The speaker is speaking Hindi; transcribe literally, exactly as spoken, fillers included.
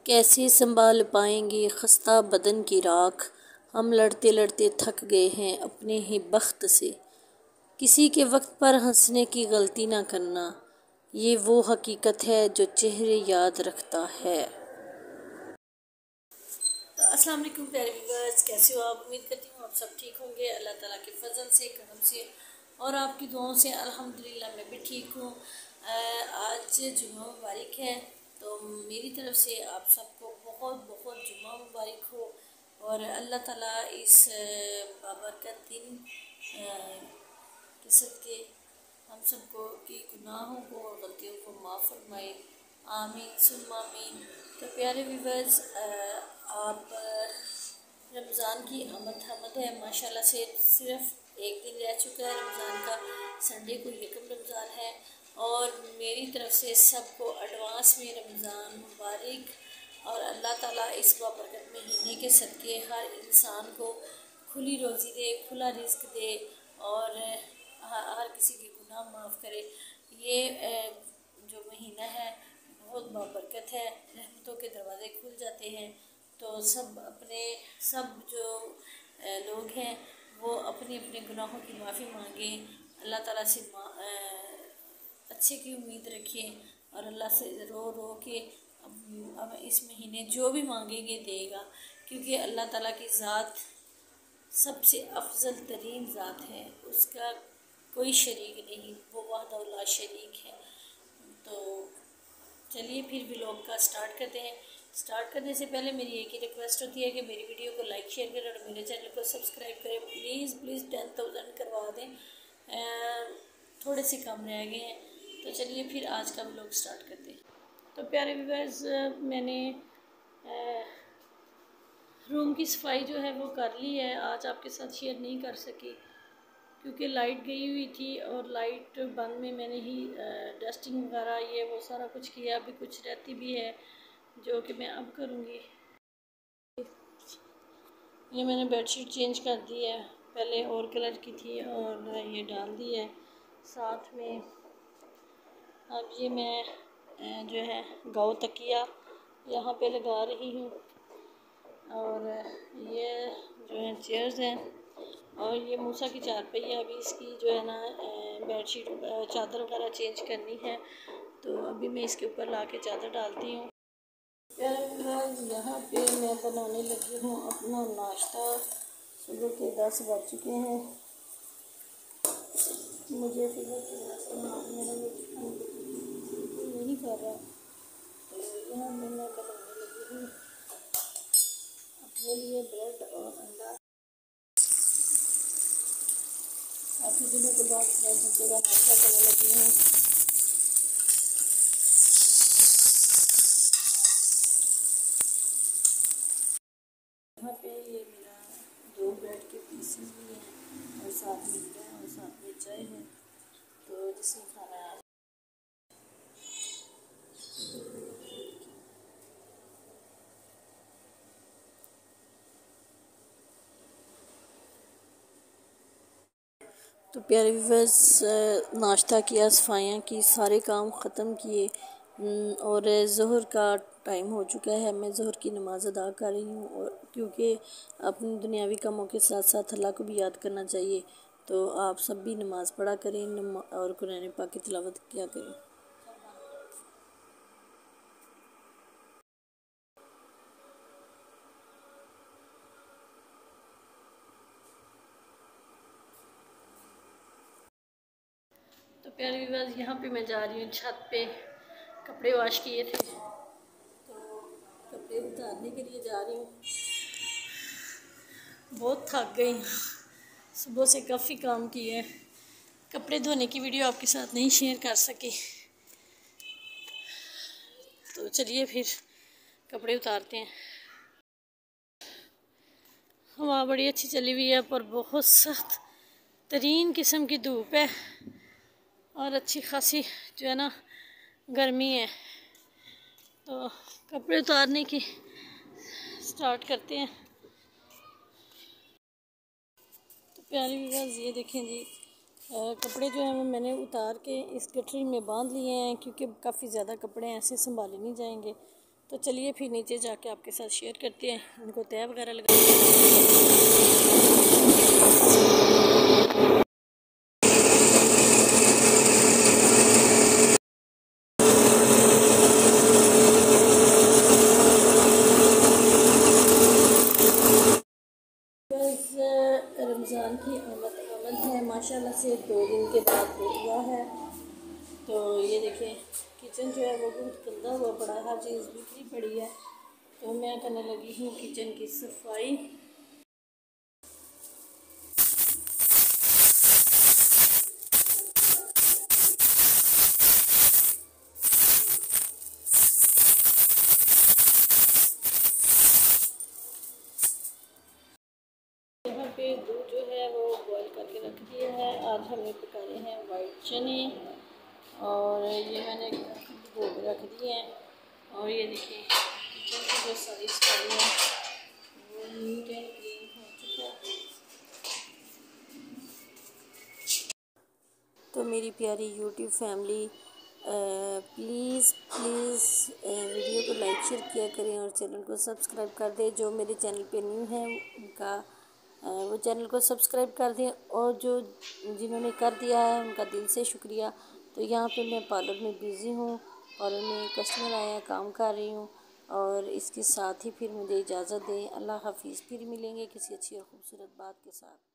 कैसे संभाल पाएंगे खस्ता बदन की राख, हम लड़ते लड़ते थक गए हैं अपने ही बख्त से। किसी के वक्त पर हंसने की गलती ना करना, ये वो हकीकत है जो चेहरे याद रखता है। तो अस्सलाम वालेकुम प्यारे व्यूअर्स, कैसे हो आप? उम्मीद करती हूँ आप सब ठीक होंगे। अल्लाह ताला के फजल से, करम से और आपकी दुआओं से अल्हम्दुलिल्लाह मैं भी ठीक हूँ। आज जुम्मा मुबारक है, तो मेरी तरफ से आप सबको बहुत बहुत जुम्मा मुबारक हो और अल्लाह ताला इस बाबरकत दिन के सदके हम सबको की गुनाहों को और गलतियों को माफ़ फरमाए। आमीन सुम्मा आमीन। तो प्यारे व्यूअर्स, आप रमज़ान की आमद हमद है माशाल्लाह से। सिर्फ एक दिन रह चुका है रमज़ान का, संडे को यकम रमज़ान है और मेरी तरफ से सबको एडवांस में रमज़ान मुबारक। और अल्लाह ताला इस बाबरकत महीने के सदके हर इंसान को खुली रोज़ी दे, खुला रिस्क दे और हर किसी के गुनाह माफ़ करे। ये जो महीना है बहुत बाबरकत है, रहमतों के दरवाज़े खुल जाते हैं। तो सब अपने सब जो लोग हैं वो अपने अपने गुनाहों की माफ़ी मांगें, अल्लाह ताला से अच्छे की उम्मीद रखें और अल्लाह से रो रो के अब इस महीने जो भी मांगेंगे देगा, क्योंकि अल्लाह ताला की ज़ात सबसे अफजल तरीन ज़ात है, उसका कोई शरीक नहीं, वो वहदहू ला शरीक है। तो चलिए फिर व्लॉग का स्टार्ट करते हैं। स्टार्ट करने से पहले मेरी एक ही रिक्वेस्ट होती है कि मेरी वीडियो को लाइक शेयर करें और मेरे चैनल को सब्सक्राइब करें। प्लीज़ प्लीज़ टेन थाउजेंड करवा दें, थोड़े से कम रह गए हैं। तो चलिए फिर आज का व्लॉग स्टार्ट करते हैं। तो प्यारे व्यूअर्स, मैंने रूम की सफाई जो है वो कर ली है। आज आपके साथ शेयर नहीं कर सकी क्योंकि लाइट गई हुई थी और लाइट बंद में मैंने ही डस्टिंग वगैरह ये वो सारा कुछ किया। अभी कुछ रहती भी है जो कि मैं अब करूँगी। ये मैंने बेडशीट चेंज कर दी है, पहले और कलर की थी और ये डाल दी है। साथ में अब ये मैं जो है गाँव तकिया यहाँ पे लगा रही हूँ और ये जो है चेयर्स हैं और ये मूसा की चारपाई। अभी इसकी जो है ना बेडशीट चादर वगैरह चेंज करनी है, तो अभी मैं इसके ऊपर ला के चादर डालती हूँ। यहाँ पे मैं बनाने लगी हूँ अपना नाश्ता। सुबह के दस बज चुके हैं। मुझे सुबह के मेरा नहीं कर रहा, तो यहाँ मैं बनाने लगी हूँ अपने लिए ब्रेड और अंडा। काफ़ी दिनों के बाद मैं बच्चे का नाश्ता करने लगी हूँ। यहाँ पे ये मेरा दो ब्रेड के पीसेस भी हैं और साथ में है और साथ में चाय है, तो जिससे खाना है। तो प्यारे व्यूअर्स, नाश्ता किया, सफाइयाँ की, सारे काम ख़त्म किए और ज़ोहर का टाइम हो चुका है। मैं ज़ोहर की नमाज़ अदा कर रही हूँ और क्योंकि अपने दुनियावी कामों के साथ साथ अल्लाह को भी याद करना चाहिए, तो आप सब भी नमाज़ पढ़ा करें और कुरान पाक की तिलावत किया करें। तो प्यारे व्यूअर्स, यहाँ पे मैं जा रही हूँ छत पे। कपड़े वॉश किए थे तो कपड़े उतारने के लिए जा रही हूँ। बहुत थक गई, सुबह से काफ़ी काम किए। कपड़े धोने की वीडियो आपके साथ नहीं शेयर कर सकी, तो चलिए फिर कपड़े उतारते हैं। हवा बड़ी अच्छी चली हुई है पर बहुत सख्त तरीन किस्म की धूप है और अच्छी खासी जो है ना गर्मी है। तो कपड़े उतारने की स्टार्ट करते हैं। तो प्यारी व्यूअर्स, ये देखें जी, आ, कपड़े जो हैं वो मैंने उतार के इस गठरी में बांध लिए हैं क्योंकि काफ़ी ज़्यादा कपड़े ऐसे संभाले नहीं जाएंगे, तो चलिए फिर नीचे जाके आपके साथ शेयर करते हैं। उनको तय वगैरह लगा रमज़ान की आमद आमद है माशाल्लाह से दो दिन के बाद हो गया है। तो ये देखें किचन जो है वो बहुत गंदा हुआ पड़ा है, हर चीज़ बिखरी पड़ी है। तो मैं करने लगी हूँ किचन की सफाई। यहाँ पे दूध जो है वो बॉईल करके रख दिया है। आज हमने पकाए हैं वाइट चने और ये मैंने भिगो के रख दिए हैं। और ये देखिए किचन की जो सारी सफाई है वो नीट एंड क्लीन हो चुका है। तो मेरी प्यारी YouTube family, please please video को लाइक शेयर किया करें और चैनल को सब्सक्राइब कर दें। जो मेरे चैनल पे न्यू है उनका वो चैनल को सब्सक्राइब कर दें, और जो जिन्होंने कर दिया है उनका दिल से शुक्रिया। तो यहाँ पे मैं पार्लर में बिज़ी हूँ, पार्लर में कस्टमर आया, काम कर रही हूँ। और इसके साथ ही फिर मुझे इजाज़त दें। अल्लाह हाफिज़। फिर मिलेंगे किसी अच्छी और ख़ूबसूरत बात के साथ।